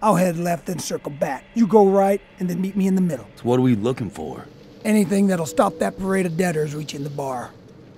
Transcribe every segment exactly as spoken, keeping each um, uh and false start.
I'll head left and circle back. You go right, and then meet me in the middle. So what are we looking for? Anything that'll stop that parade of debtors reaching the bar.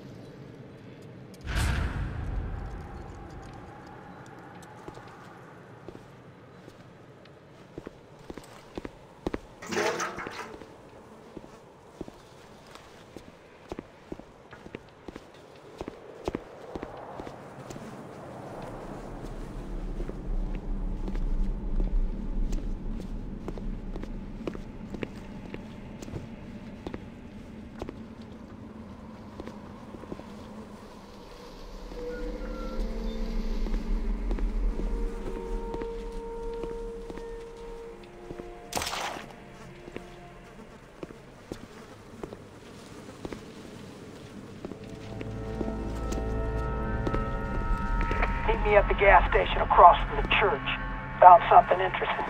Meet me at the gas station across from the church. Found something interesting.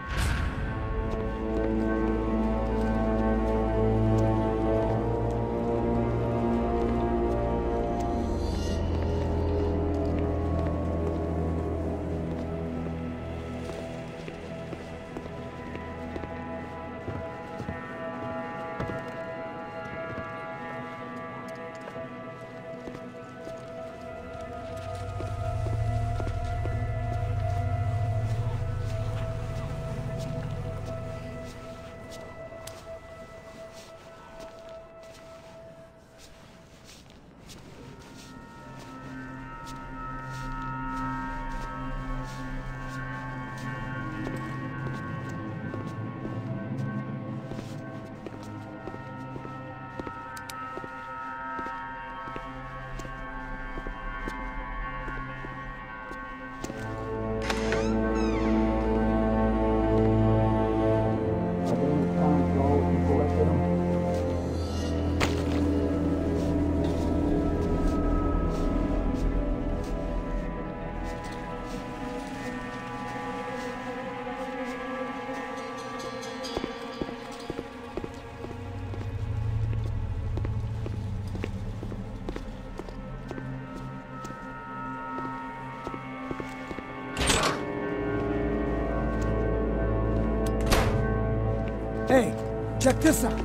Hey, check this out.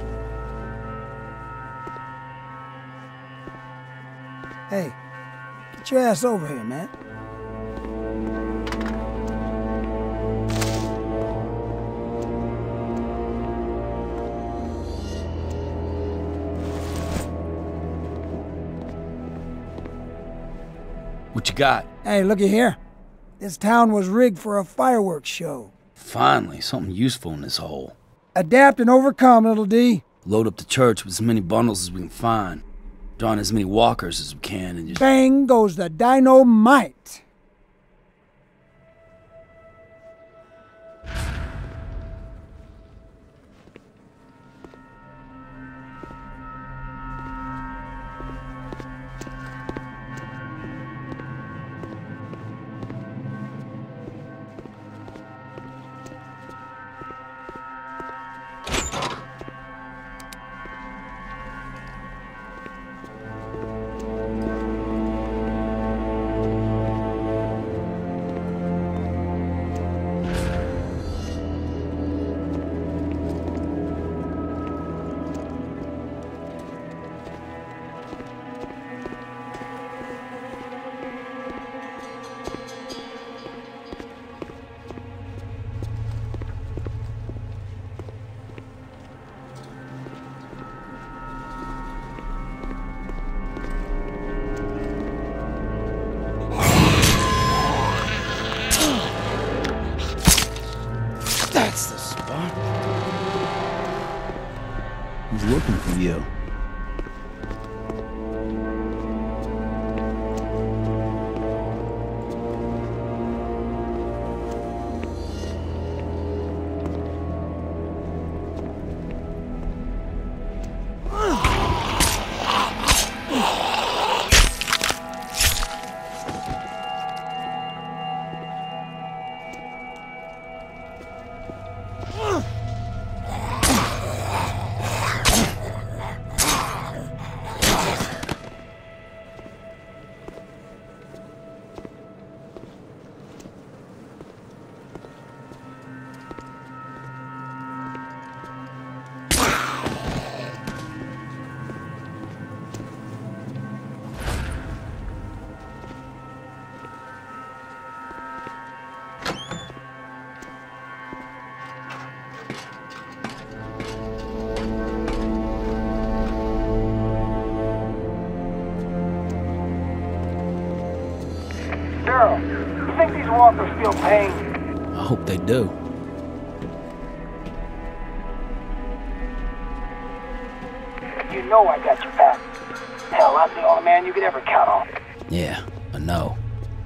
Hey, get your ass over here, man. What you got? Hey, looky here. This town was rigged for a fireworks show. Finally, something useful in this hole. Adapt and overcome, little D. Load up the church with as many bundles as we can find. Draw in as many walkers as we can and just... Bang goes the dynamite. That's the spot. He's looking for you. Daryl, you think these walkers feel pain? I hope they do. You know I got your back. Hell, I'm the only man you could ever count on. Yeah, I know.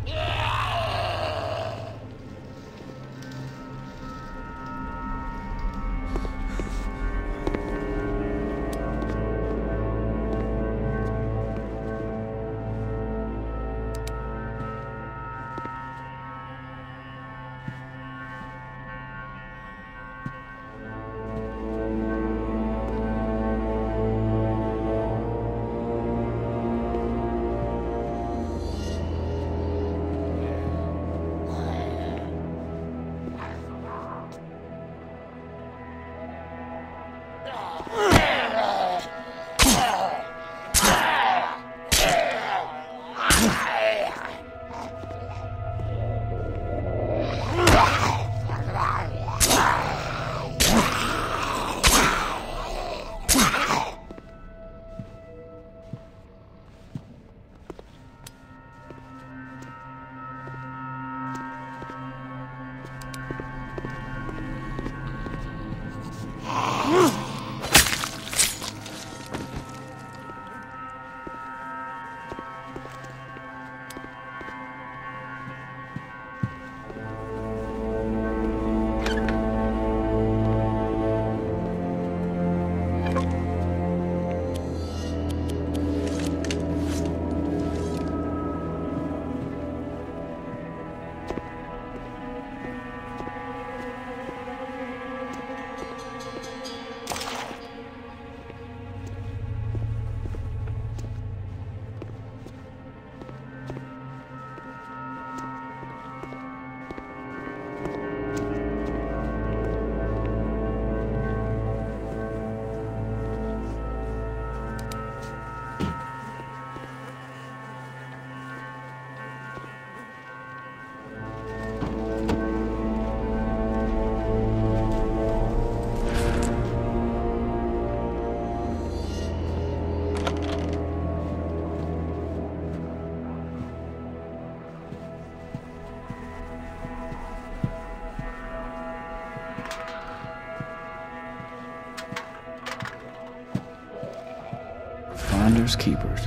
Finders keepers.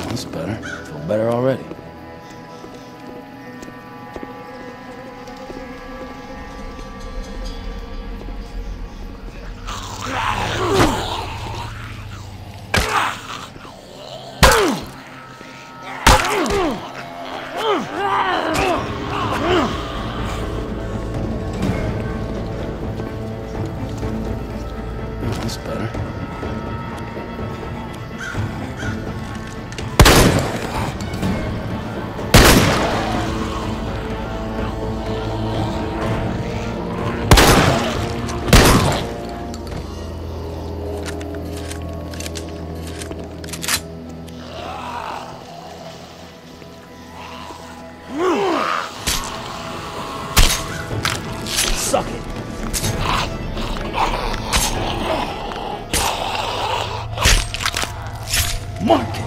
That's better. Feel better already. That's better. Suck it. Mark it.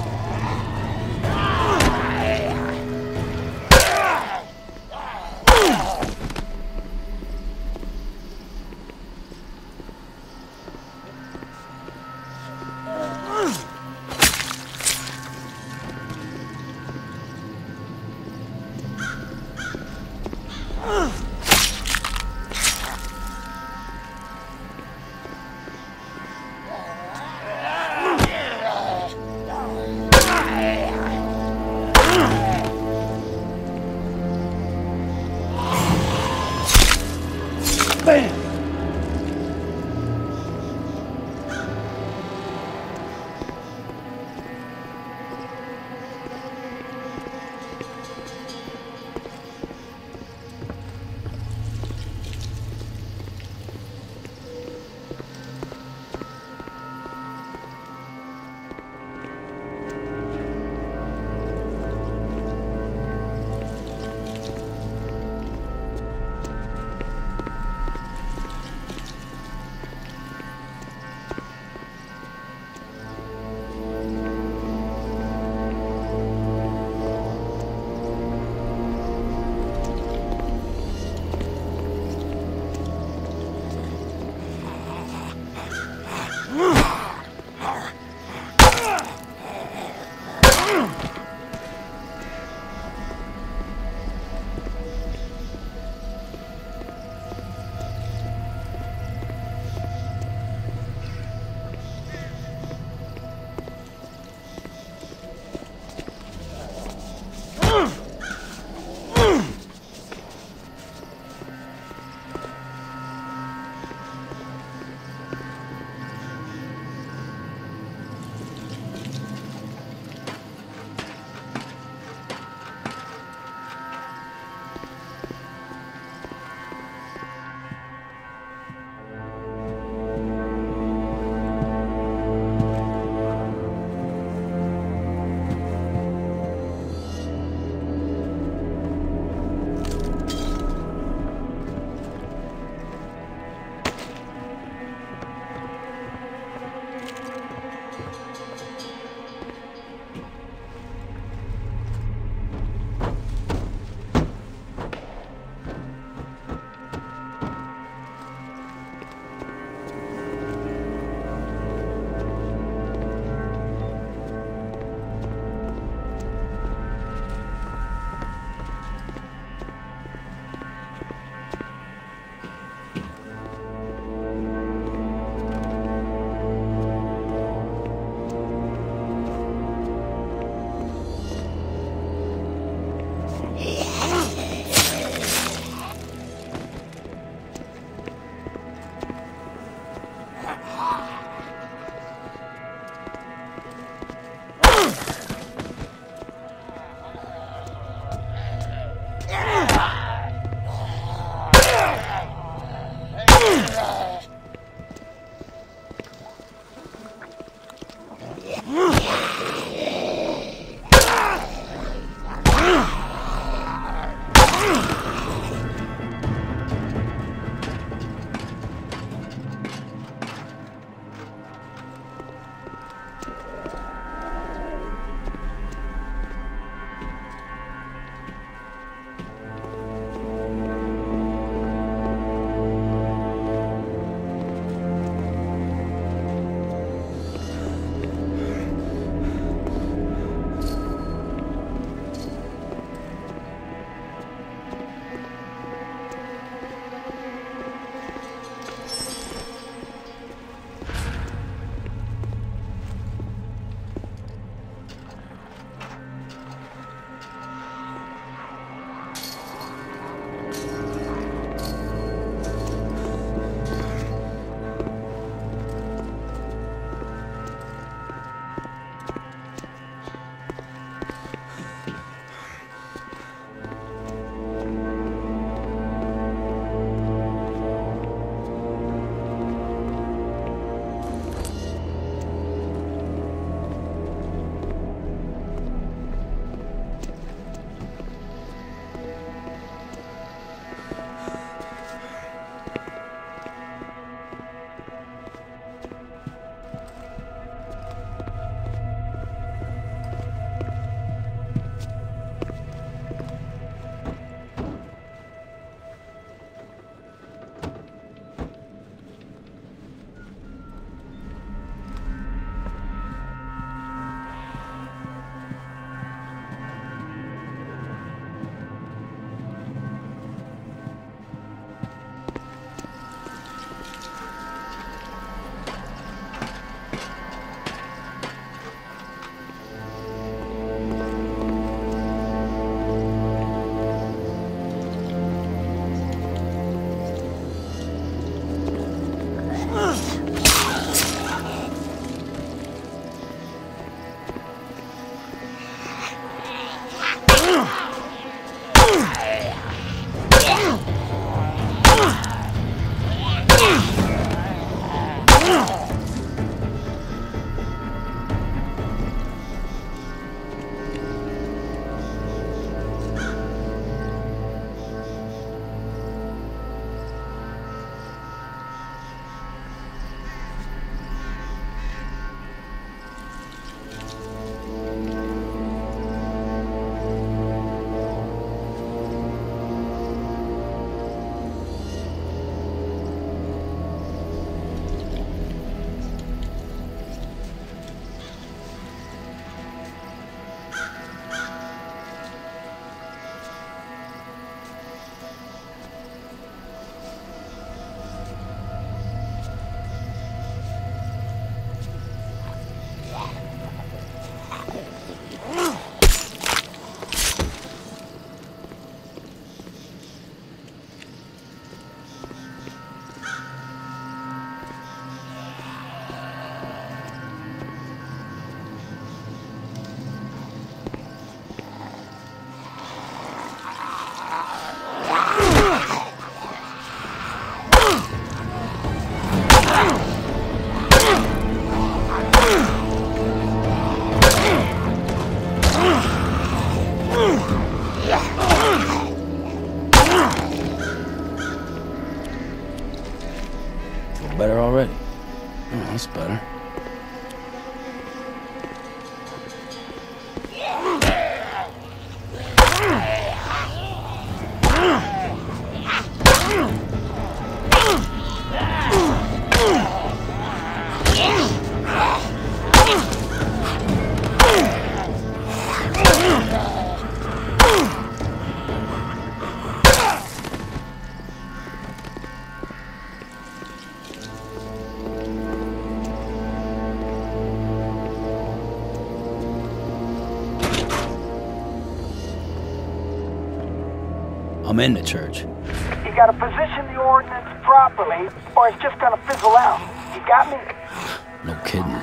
I'm in the church. You gotta position the ordnance properly, or it's just gonna fizzle out. You got me? No kidding.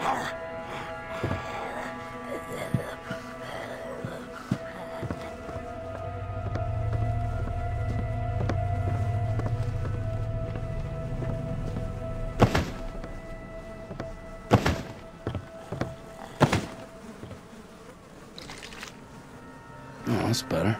Oh, that's better.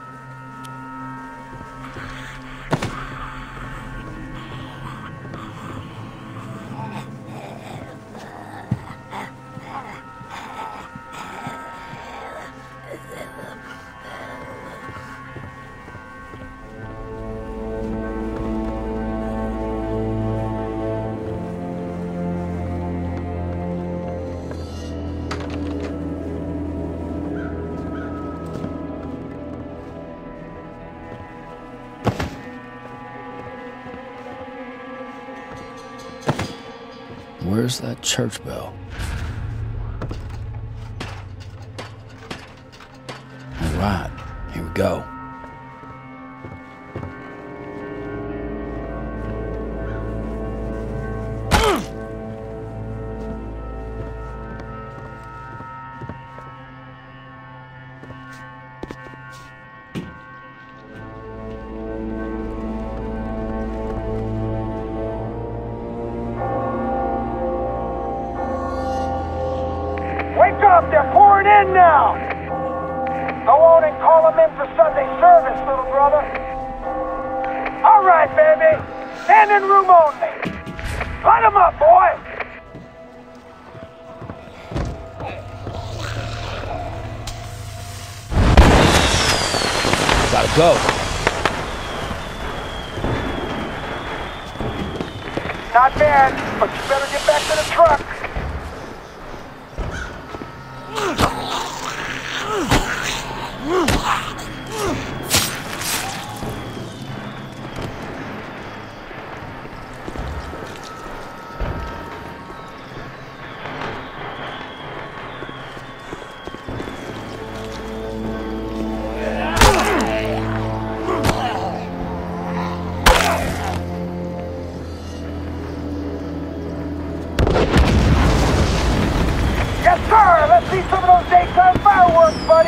Where's that church bell? All right, here we go. They're pouring in now! Go on and call them in for Sunday service, little brother. All right, baby. Standing room only. Light them up, boy! Gotta go. Not bad, but you better get back to the truck. Let's see some of those daytime fireworks, buddy!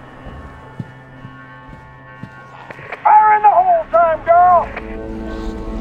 Fire in the hole time, girl!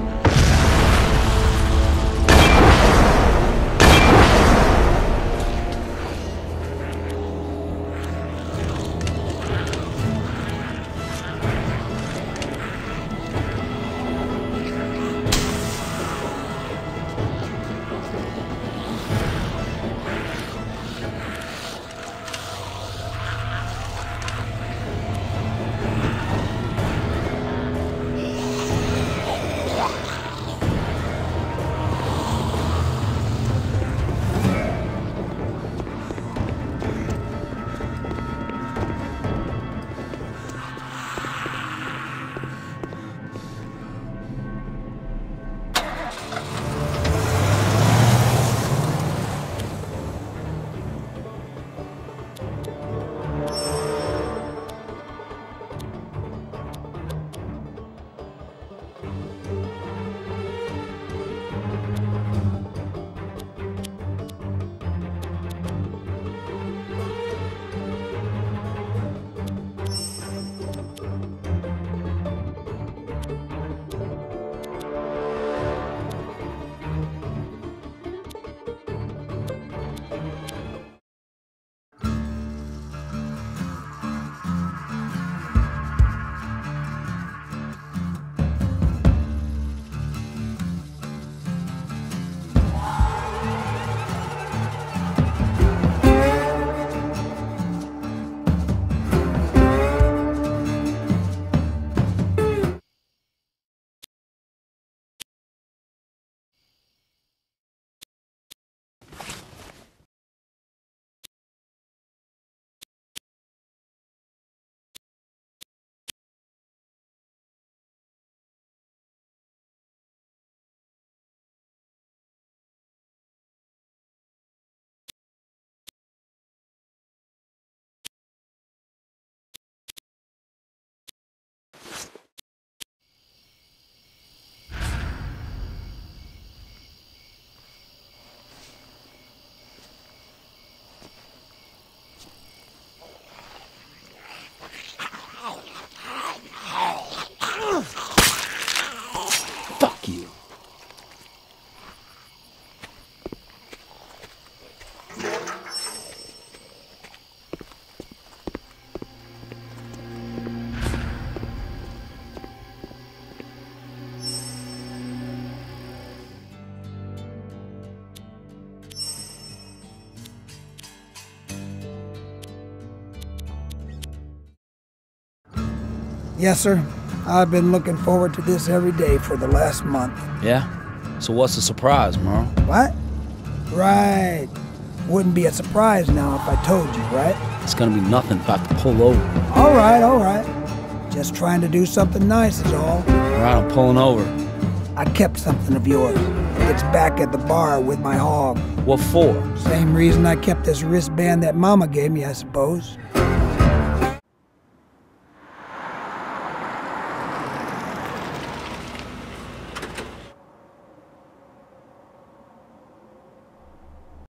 Yes, sir. I've been looking forward to this every day for the last month. Yeah? So what's the surprise, Merle? What? Right. Wouldn't be a surprise now if I told you, right? It's gonna be nothing about to pull over. All right, all right. Just trying to do something nice is all. All right, I'm pulling over. I kept something of yours. It's back at the bar with my hog. What for? Same reason I kept this wristband that Mama gave me, I suppose.